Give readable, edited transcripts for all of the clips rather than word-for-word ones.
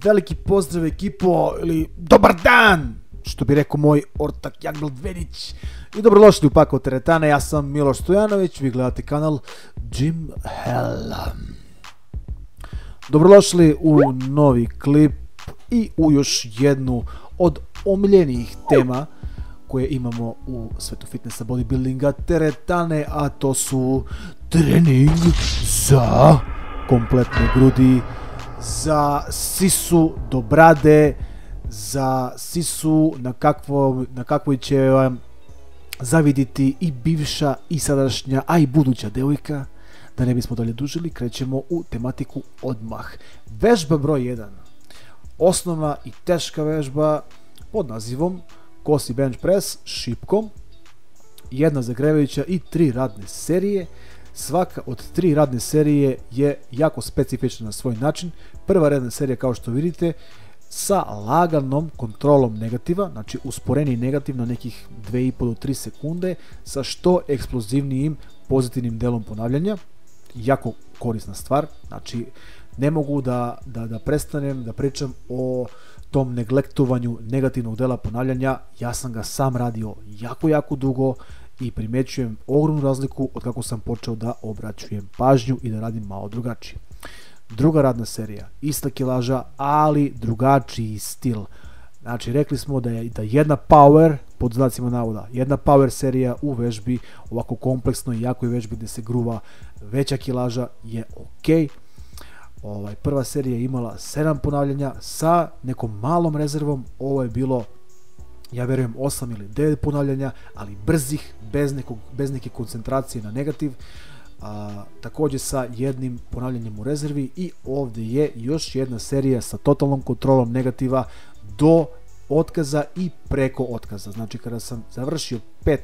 veliki pozdrav ekipo, ili dobar dan, što bi rekao moj ortak Jagbel Dvenić. I dobrodošli u Pakao Teretane, ja sam Miloš Stojanović, vi gledate kanal Jim Hell. Dobrodošli u novi klip i u još jednu od omiljenijih tema koje imamo u svetu fitnessa, bodybuildinga, teretane, a to su trening za kompletne grudi, za sisu do brade, za sisu na kakvoj će vam zaviditi i bivša i sadašnja, a i buduća devojka. Da ne bismo dalje dužili, krećemo u tematiku odmah. Vežba broj 1. Osnovna i teška vežba pod nazivom kosi bench press šipkom, jedna zagrevajuća i 3 radne serije. Svaka od 3 radne serije je jako specifična na svoj način. Prva radna serija, kao što vidite, sa laganom kontrolom negativa, znači usporeni negativ na nekih 2,5 do 3 sekunde sa što eksplozivnijim pozitivnim delom ponavljanja. Jako korisna stvar, znači ne mogu da prestanem da pričam o tom neglektovanju negativnog dela ponavljanja. Ja sam ga sam radio jako dugo i primećujem ogromnu razliku od kako sam počeo da obraćujem pažnju i da radim malo drugačije. Druga radna serija, ista kilaža, ali drugačiji stil. Znači, rekli smo da jedna power, pod znacima navoda, jedna power serija u vežbi, ovako kompleksnoj i jakoj vežbi gdje se gruva veća kilaža je ok. Prva serija je imala 7 ponavljanja sa nekom malom rezervom, ovo je bilo, ja verujem, 8 ili 9 ponavljanja, ali brzih, bez neke koncentracije na negativ. Također sa jednim ponavljanjem u rezervi i ovdje je još jedna serija sa totalnom kontrolom negativa do otkaza i preko otkaza. Znači, kada sam završio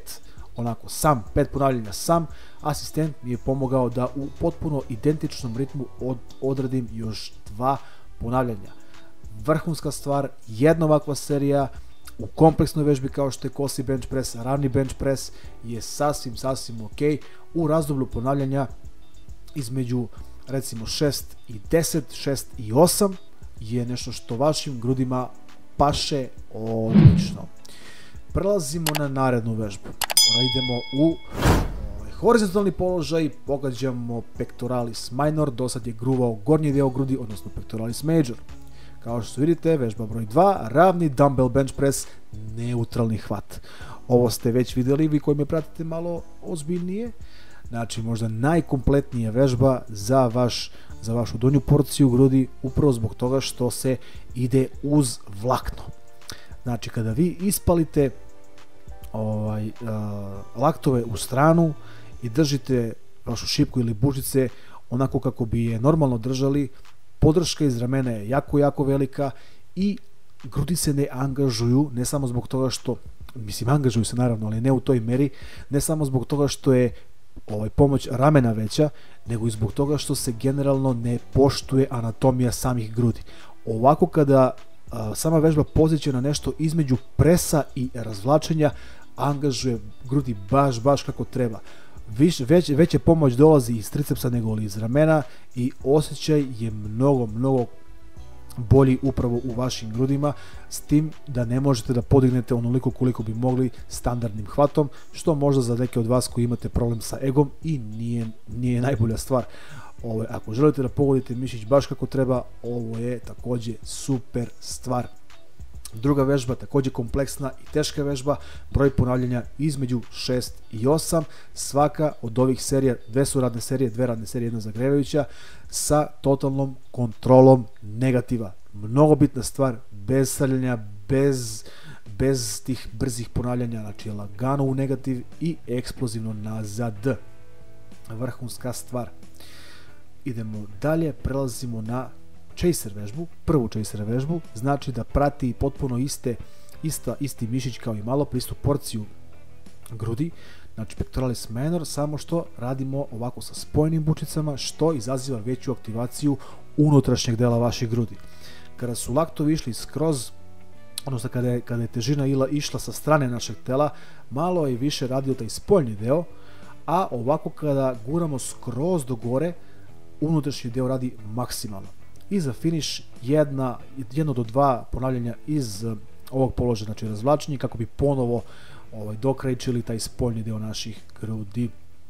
5 ponavljanja sam, asistent mi je pomogao da u potpuno identičnom ritmu odradim još 2 ponavljanja. Vrhunska stvar, jedna ovakva serija u kompleksnoj vežbi kao što je kosi bench press, ravni bench press je sasvim ok. U razdoblju ponavljanja između recimo 6 i 10, 6 i 8 je nešto što vašim grudima paše odlično. Prelazimo na narednu vežbu. Idemo u horizontalni položaj, pogađamo pectoralis minor, do sad je gruvao gornji deo grudi, odnosno pectoralis major. Kao što vidite, vežba broj 2, ravni dumbbell bench press, neutralni hvat. Ovo ste već vidjeli, vi koji me pratite malo ozbiljnije. Znači, možda najkompletnija vežba za vašu donju porciju grudi, upravo zbog toga što se ide uz vlakno. Znači, kada vi ispalite laktove u stranu i držite vašu šipku ili bučice onako kako bi je normalno držali, podrška iz ramena je jako velika i grudi se ne angažuju, ne samo zbog toga što, angažuju se naravno, ali ne u toj meri, ne samo zbog toga što je pomoć ramena veća, nego i zbog toga što se generalno ne poštuje anatomija samih grudi. Ovako kada sama vežba poziće na nešto između presa i razvlačenja, angažuje grudi baš kako treba. Veća pomoć dolazi iz tricepsa nego li iz ramena i osjećaj je mnogo bolji upravo u vašim grudima, s tim da ne možete da podignete onoliko koliko bi mogli standardnim hvatom, što možda za neke od vas koji imate problem sa egom i nije najbolja stvar. Ako želite da pogodite mišić baš kako treba, ovo je također super stvar. Druga vežba, također kompleksna i teška vežba, broj ponavljanja između 6 i 8. Svaka od ovih serija, 2 su radne serije, 2 radne serije, jedna zagrevajuća, sa totalnom kontrolom negativa. Mnogo bitna stvar, bez srljanja, bez tih brzih ponavljanja, znači lagano u negativ i eksplozivno nazad. Vrhunska stvar. Idemo dalje, prelazimo na chaser vežbu, prvu chaser vežbu, znači da prati potpuno isti mišić kao i malo pristup porciju grudi, znači pectoralis minor, samo što radimo ovako sa spojenim bučicama, što izaziva veću aktivaciju unutrašnjeg dela vaših grudi. Kada su laktovi išli skroz, odnosno kada je težina išla sa strane našeg tela, malo je više radio taj spoljni deo, a ovako kada guramo skroz do gore, unutrašnji deo radi maksimalno. i za finish jedno do dva ponavljanja iz ovog položaja, znači razvlačenje, kako bi ponovo dokrajčili taj spoljni deo naših grudi.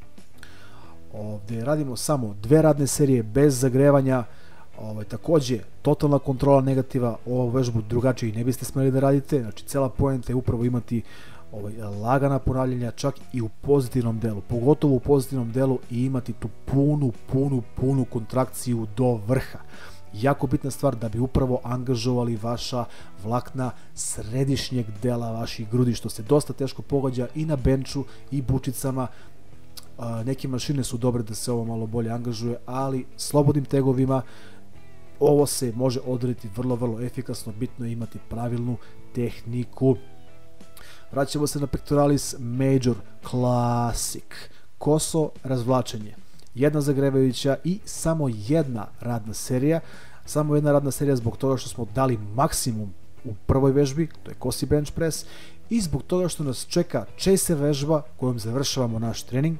Ovdje radimo samo 2 radne serije bez zagrevanja. Također totalna kontrola negativa. Ovu vežbu drugačije ne biste smjeli da radite, znači cela poenta je upravo imati lagana ponavljanja čak i u pozitivnom delu, pogotovo u pozitivnom delu, i imati tu punu kontrakciju do vrha. Jako bitna stvar da bi upravo angažovali vaša vlakna središnjeg dela vaših grudi, što se dosta teško pogađa i na benču i bučicama. Neke mašine su dobre da se ovo malo bolje angažuje, ali slobodnim tegovima ovo se može odraditi vrlo efikasno. Bitno je imati pravilnu tehniku. Vraćamo se na Pectoralis Major Classic. Koso razvlačenje. Jedna zagrevajuća i samo jedna radna serija. Samo jedna radna serija zbog toga što smo dali maksimum u prvoj vežbi, to je kosi bench press, i zbog toga što nas čeka chaser vežba kojom završavamo naš trening,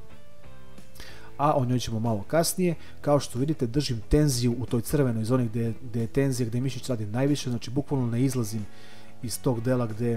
a o njoj ćemo malo kasnije. Kao što vidite, držim tenziju u toj crvenoj zoni gdje je tenzija, gdje mišić radi najviše, znači bukvalno ne izlazim iz tog dela gdje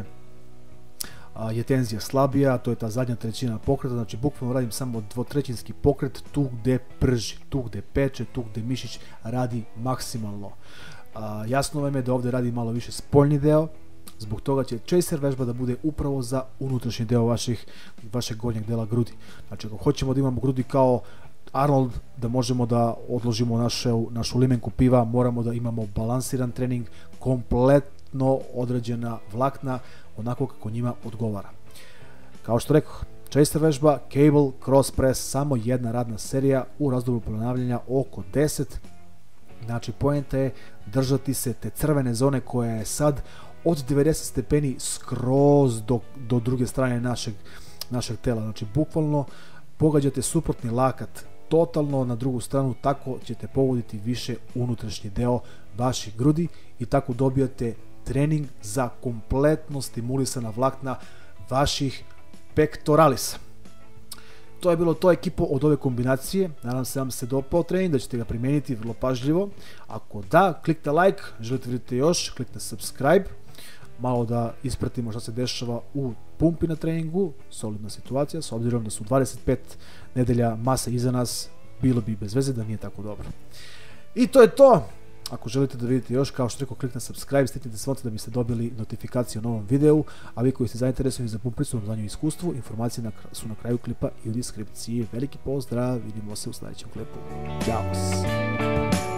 je tenzija slabija, to je ta zadnja trećina pokreta, znači bukvalno radim samo dvotrećinski pokret tu gdje prži, tu gdje peče, tu gdje mišić radi maksimalno. Jasno vam je da ovdje radi malo više spoljni deo, zbog toga će chaser vežba da bude upravo za unutrašnji deo vašeg gornjeg dela grudi. Znači ako hoćemo da imamo grudi kao Arnold, da možemo da odložimo našu limenku piva, moramo da imamo balansiran trening, kompletno određena vlakna, onako kako njima odgovara. Kao što rekao, chaser vežba, cable, cross press, samo jedna radna serija u razdoblju ponavljanja oko 10. Znači poenta je držati se te crvene zone koja je sad od 90 stepeni skroz do druge strane našeg tela. Znači bukvalno pogađate suprotni lakat totalno na drugu stranu, tako ćete pogoditi više unutrašnji deo vaših grudi i tako dobijate trening za kompletno stimulisana vlakna vaših pectoralisa. To je bilo to, ekipo, od ove kombinacije. Nadam se da vam se dopao trening, da ćete ga primijeniti vrlo pažljivo. Ako da, kliknite like, želite vidjeti još, kliknite subscribe, malo da ispratimo što se dešava u pumpi na treningu. Solidna situacija, s obzirom da su 25 nedelja mase iza nas, bilo bi bez veze da nije tako dobro. I to je to. Ako želite da vidite još, kao što rekao, kliknite subscribe, stisnite zvonce da biste dobili notifikaciju o novom videu, a vi koji ste zainteresovani za pumpricu, znanju i iskustvu, informacije su na kraju klipa i u deskripciji. Veliki pozdrav, vidimo se u sljedećem klipu. Ćao!